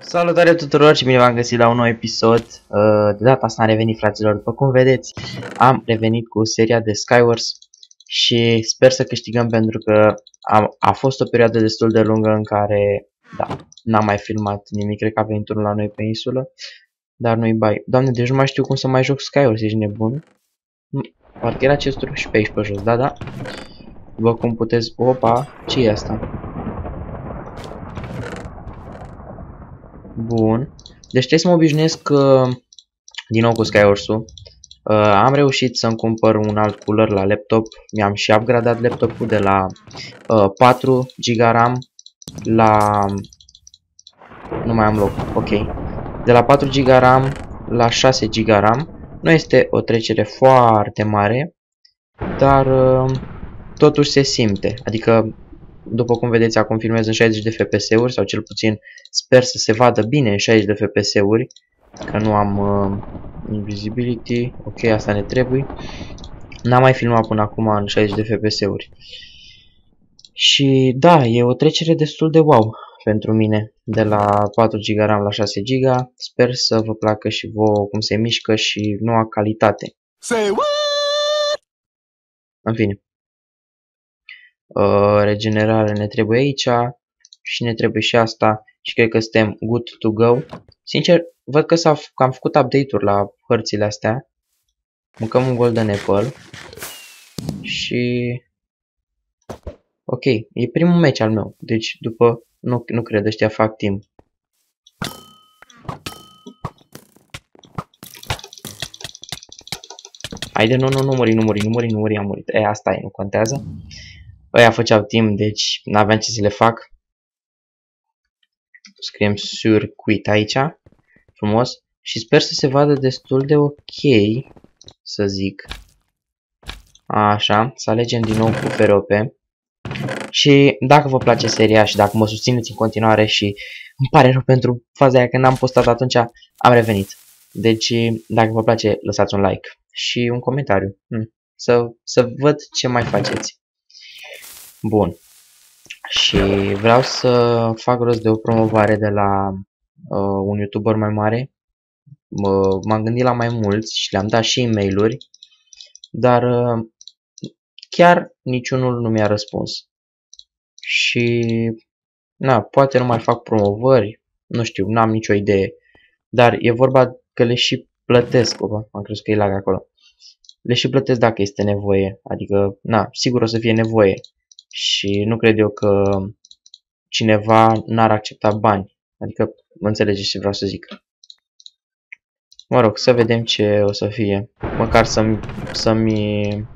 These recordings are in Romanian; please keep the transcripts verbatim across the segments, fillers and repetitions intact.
Salutare tuturor și bine v-am găsit la un nou episod. De data asta am revenit, fraților. După cum vedeți, am revenit cu seria de Skywars și sper să câștigăm, pentru că am, a fost o perioadă destul de lungă în care, da, n-am mai filmat nimic. Cred că a venit unul la noi pe insulă, dar nu-i bai. Doamne, deci nu mai știu cum să mai joc Skywars, ești nebun? Parcă era chestul și pe aici pe jos, da, da. După cum puteți... Opa, ce e asta? Bun. Deci trebuie să mă obișnuiesc uh, din nou cu Skywars-ul. Uh, am reușit să-mi cumpăr un alt cooler la laptop. Mi-am și upgradat laptopul de la uh, patru giga RAM la... Nu mai am loc. Ok. De la patru giga RAM la șase giga RAM. Nu este o trecere foarte mare, dar uh, totuși se simte. Adică, după cum vedeți, acum filmez în șaizeci de F P S-uri, sau cel puțin sper să se vadă bine în șaizeci de F P S-uri, că nu am uh, invisibility. Ok, asta ne trebuie. N-am mai filmat până acum în șaizeci de F P S-uri. Și da, e o trecere destul de wow pentru mine, de la patru giga RAM la șase giga. Sper să vă placă și vouă cum se mișcă și noua calitate. Say what? În fine. Uh, regenerare ne trebuie aici și ne trebuie și asta și cred că suntem good to go. Sincer, văd că, s-a, că am făcut update-uri la hărțile astea. Mâncăm un golden apple și ok, e primul meci al meu, deci după nu, nu cred, ăștia fac timp. Haide, nu, nu, nu muri, nu muri, nu muri, nu muri, am murit. E, asta e, nu contează. Ăia făceau timp, deci n-aveam ce să le fac. Scriem circuit aici, frumos. Și sper să se vadă destul de ok, să zic. Așa, să alegem din nou cu F R O P. Și dacă vă place seria și dacă mă susțineți în continuare, și îmi pare rău pentru faza aia că n-am postat atunci, am revenit. Deci, dacă vă place, lăsați un like și un comentariu. Hm. Să, să văd ce mai faceți. Bun. Și vreau să fac rost de o promovare de la uh, un YouTuber mai mare. Uh, M-am gândit la mai mulți și le-am dat și e-mail-uri, dar uh, chiar niciunul nu mi-a răspuns. Și na, poate nu mai fac promovări, nu știu, n-am nicio idee. Dar e vorba că le și plătesc. Opa, am crezut că e lag acolo. Le și plătesc dacă este nevoie. Adică, na, sigur o să fie nevoie. Și nu cred eu că cineva n-ar accepta bani. Adică, mă înțelegeți ce vreau să zic. Mă rog, să vedem ce o să fie. Măcar să-mi... să-mi...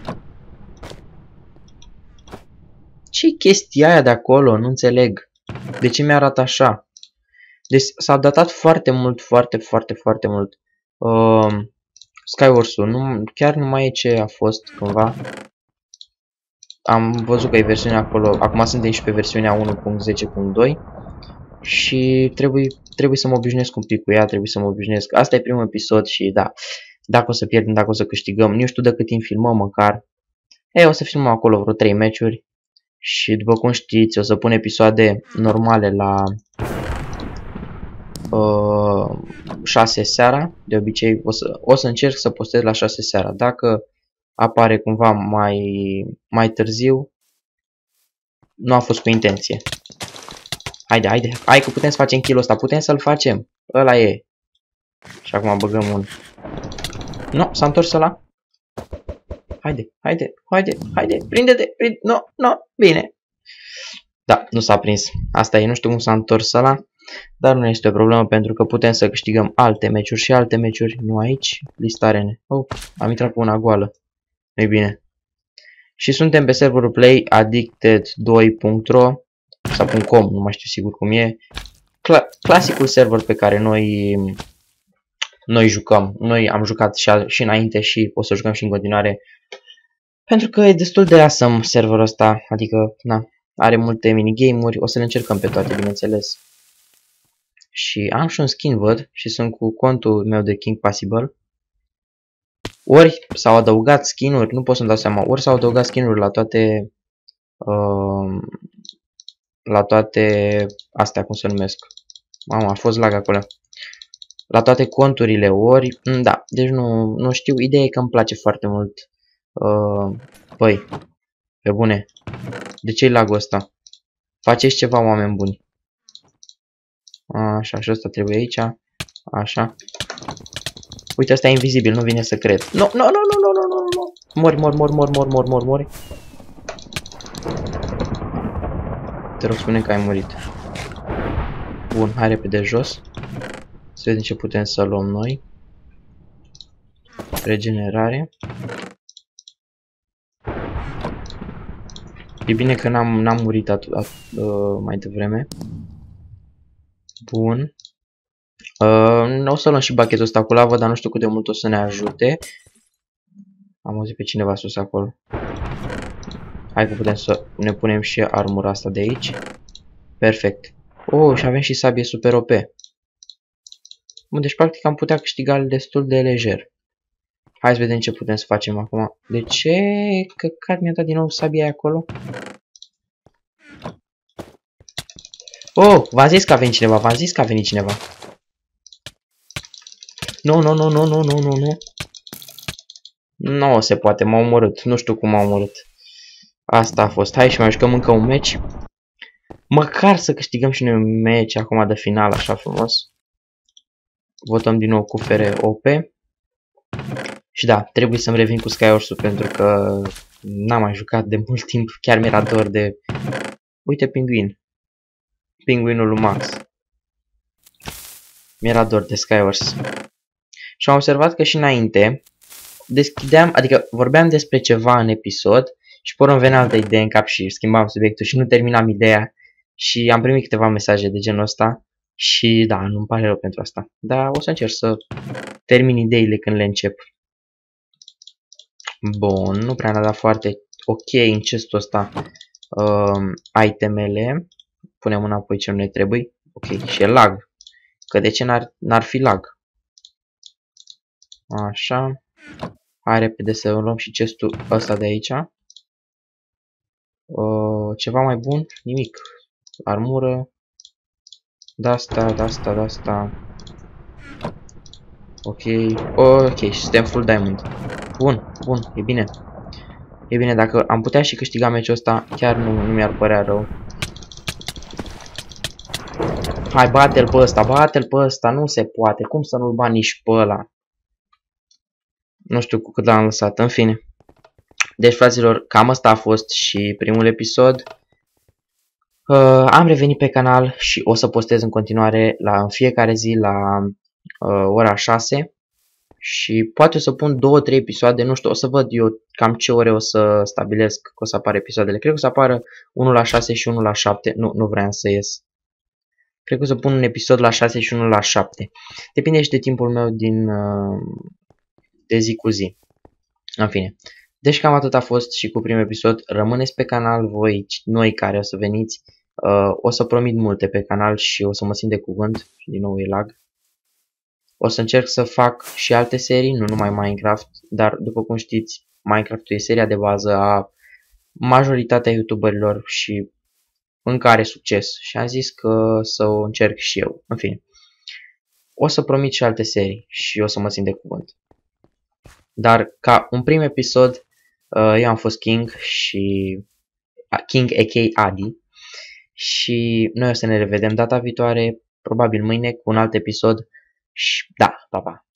Ce-i chestia aia de acolo? Nu înțeleg. De ce mi-arată așa? Deci s-a datat foarte mult, foarte, foarte, foarte mult. Uh, Skywars-ul. Nu, chiar nu mai e ce a fost cândva. Am văzut că e versiunea acolo. Acum suntem și pe versiunea unu punct zece punct doi. Și trebuie, trebuie să mă obișnuiesc un pic cu ea. Trebuie să mă obișnuiesc. Asta e primul episod și da. Dacă o să pierdem, dacă o să câștigăm. Nu știu de cât timp filmăm măcar. Ei, o să filmăm acolo vreo trei meciuri. Și după cum știți, o să pun episoade normale la uh, șase seara. De obicei o să, o să încerc să postez la șase seara. Dacă apare cumva mai, mai târziu, nu a fost cu intenție. Haide, haide, hai că putem să facem kill-ul ăsta, putem să-l facem. Ăla e. Și acum băgăm un... Nu, s-a întors ăla. Haide, haide, haide, haide, prinde-te, prinde, nu, no, nu, bine. Da, nu s-a prins. Asta e, nu știu cum s-a întors ăla, dar nu este o problemă pentru că putem să câștigăm alte meciuri și alte meciuri. Nu aici, listare. Oh, am intrat pe una goală. Nu-i bine. Și suntem pe serverul play addicted doi punct ro sau .com, nu mai știu sigur cum e. Cla clasicul server pe care noi noi jucăm. Noi am jucat și, și înainte și o să jucăm și în continuare. Pentru că e destul de awesome serverul ăsta, adică, na, are multe minigame-uri, o să le încercăm pe toate, bineînțeles. Și am și un skin, văd, și sunt cu contul meu de King Possible. Ori s-au adăugat skin-uri, nu pot să-mi dau seama, ori s-au adăugat skin-uri la toate uh, la toate astea, cum se numesc, Mamă, a fost lag acolo. La toate conturile ori, da, deci nu, nu știu, ideea e că îmi place foarte mult. Uh, păi, pe bune, de ce-i lagul ăsta? Faceți ceva, oameni buni. Așa, și ăsta trebuie aici. Așa. Uite, ăsta e invizibil, nu vine să cred. Nu, nu, nu, nu, nu, nu, nu, nu. Mori, mori, mori, mori, mori, mori, mori, mori. Te rog, spune că ai murit. Bun, hai repede jos. Să vedem ce putem să luăm noi. Regenerare. E bine că n-am n-am murit at, at, uh, mai devreme. Bun. Uh, o să luăm și bachetul ăsta cu lavă, dar nu știu cât de mult o să ne ajute. Am auzit pe cineva sus acolo. Hai că putem să ne punem și armura asta de aici. Perfect. Oh, și avem și sabie super O P. Bun, deci practic am putea câștiga destul de lejer. Hai să vedem ce putem să facem acum. De ce căcat mi-a dat din nou sabia acolo? Oh, v-am zis că a venit cineva, v-am zis că a venit cineva. Nu, nu, nu, nu, nu, nu, nu, nu. Nu se poate, m-a omorât. Nu știu cum m-a omorât. Asta a fost. Hai și mai jucăm încă un meci. Măcar să câștigăm și noi un meci acum de final, așa frumos. Votăm din nou cu F R O P. Și da, trebuie să-mi revin cu Skywars-ul pentru că n-am mai jucat de mult timp. Chiar mi-era dor de... Uite, pinguin. Pinguinul lui Max. Mi-era dor de Skywars. Și am observat că și înainte deschideam, adică vorbeam despre ceva în episod și poră îmi venea altă idee în cap și schimbam subiectul și nu terminam ideea și am primit câteva mesaje de genul ăsta și da, nu-mi pare rău pentru asta. Dar o să încerc să termin ideile când le încep. Bun, nu prea ne-a dat foarte ok în chestul ăsta um, itemele. Punem înapoi ce nu ne trebuie. Ok, și e lag. Că de ce n-ar fi lag? Așa. Hai repede să luăm și chestul ăsta de aici. Uh, ceva mai bun? Nimic. Armură. De-asta, de-asta, de-asta. Ok. Ok, și suntem full diamond. Bun, bun, e bine. E bine, dacă am putea și câștiga meciul ăsta, chiar nu, nu mi-ar părea rău. Hai, bate-l pe ăsta, bate-l pe ăsta, nu se poate. Cum să nu-l bani nici pe ăla? Nu știu cu cât l-am lăsat, în fine. Deci, fraților, cam asta a fost și primul episod. Uh, am revenit pe canal și o să postez în continuare la, în fiecare zi la uh, ora șase. Și poate o să pun două trei episoade, nu știu, o să văd eu cam ce ore o să stabilesc că o să apară episoadele. Cred că o să apară unul la șase și unul la șapte, nu, nu vreau să ies. Cred că o să pun un episod la șase și unul la șapte. Depinde și de timpul meu din, uh, de zi cu zi. În fine. Deci cam atât a fost și cu primul episod. Rămâneți pe canal voi, noi care o să veniți. Uh, o să promit multe pe canal și o să mă simt de cuvânt. Din nou e lag. O să încerc să fac și alte serii, nu numai Minecraft. Dar după cum știți, Minecraft-ul e seria de bază a majoritatea youtuberilor și încă are succes. Și am zis că să o încerc și eu. În fine. O să promit și alte serii și o să mă simt de cuvânt. Dar ca un prim episod, eu am fost King și King a k a. Adi și noi o să ne revedem data viitoare, probabil mâine, cu un alt episod și da, pa, pa!